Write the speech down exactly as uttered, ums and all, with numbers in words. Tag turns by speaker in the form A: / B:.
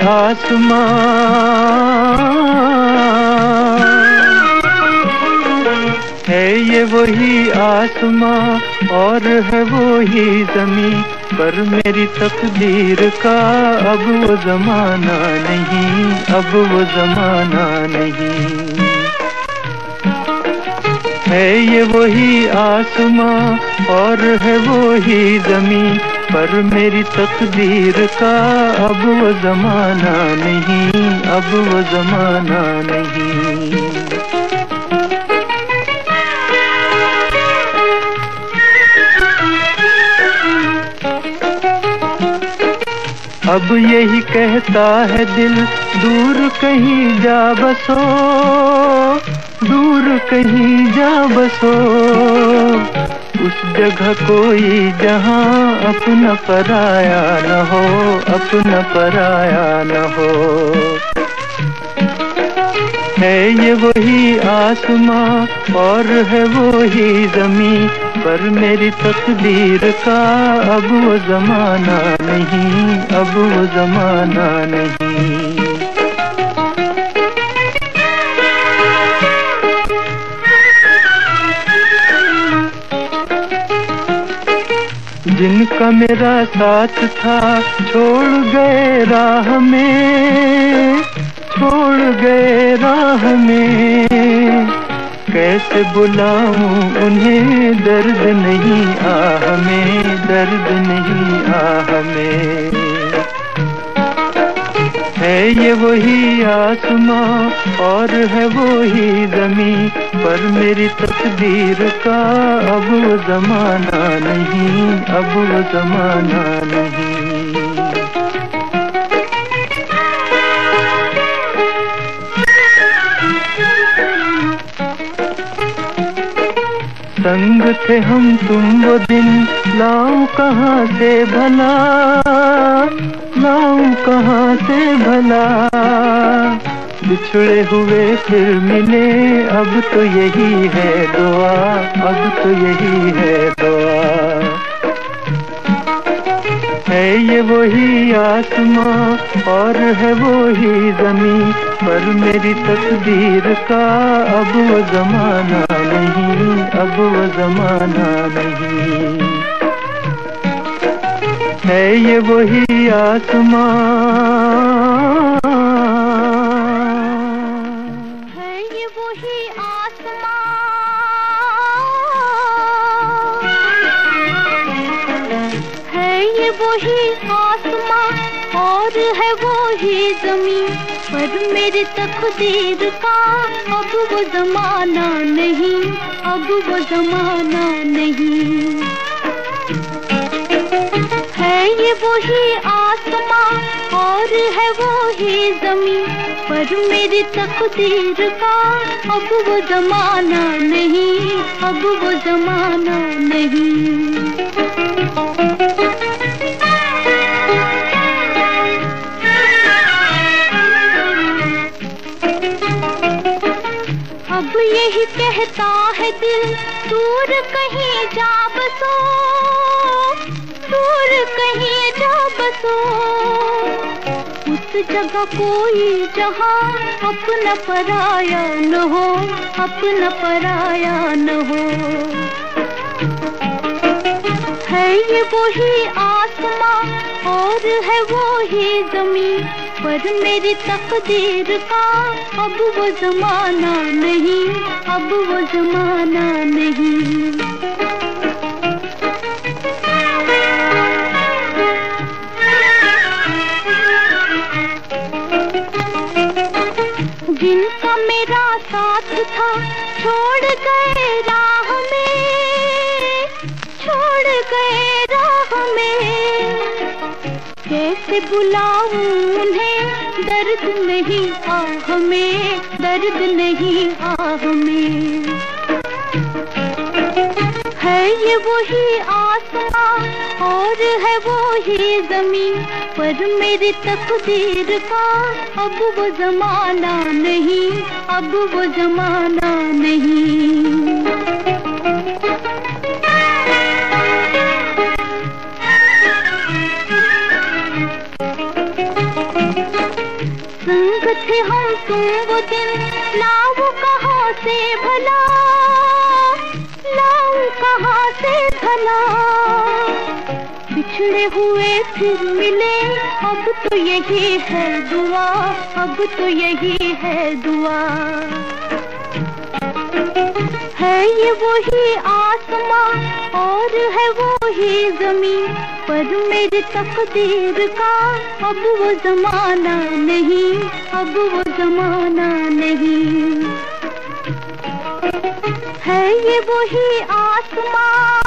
A: आसमां, है ये वही आसमां और है वही ज़मीं, पर मेरी तकदीर का अब वो ज़माना नहीं, अब वो ज़माना नहीं। है ये वही आसमां और है वही ज़मीं, पर मेरी तकदीर का अब वो ज़माना नहीं, अब वो ज़माना नहीं। अब यही कहता है दिल, दूर कहीं जा बसो, दूर कहीं जा बसो, उस जगह कोई जहां अपना पराया न हो, अपना पराया न हो। है ये वही आसमां और है वही ज़मीं, पर मेरी तकदीर का अब वो ज़माना नहीं, अब वो ज़माना नहीं। जिनका मेरा साथ था छोड़ गए राह में, छोड़ गए राह में, कैसे बुलाऊं उन्हें, दर्द नहीं आह में, दर्द नहीं आह में। है ये वही आसमां और है वही ज़मीं, पर मेरी तकदीर का अब वो ज़माना नहीं, अब वो ज़माना नहीं। संग थे हम तुम वो दिन, लाऊं कहाँ से भला, लाऊं कहाँ से भला, बिछड़े हुए फिर मिले, अब तो यही है दुआ, अब तो यही है दुआ। है ये वही आसमां और है वही ज़मीं, पर मेरी तकदीर का अब वो ज़माना नहीं, अब वो ज़माना नहीं। है ये वही आसमां,
B: है ये वही आसमां, है ये वही आसमां और है वही ज़मीं, पर मेरी तकदीर का अब वो ज़माना नहीं, अब वो ज़माना नहीं। है ये वही आसमां और है वही ज़मीं, पर मेरी तकदीर का अब वो ज़माना नहीं, अब वो ज़माना नहीं। अब यही कहता है दिल, दूर कहीं जा बसो, दूर कहीं जा बसो, उस जगह कोई जहां अपना पराया न हो, अपना पराया न हो। है ये वही आसमां और है वही ज़मीं, पर मेरी तकदीर का अब वो ज़माना नहीं, अब वो ज़माना नहीं। जिनका मेरा साथ था छोड़ गए राह में, छोड़ गए राह में, कैसे बुलाऊं उन्हें, दर्द नहीं आह में, दर्द नहीं आह में। है ये वही आसमां और है वही ज़मीं, पर मेरी तकदीर का अब वो ज़माना नहीं, अब वो ज़माना नहीं। जमाना, बिछड़े हुए फिर मिले, अब तो यही है दुआ, अब तो यही है दुआ। है ये वही आसमां और है वही ज़मीं, पर मेरी तकदीर का अब वो ज़माना नहीं, अब वो ज़माना नहीं। है ये वही आसमां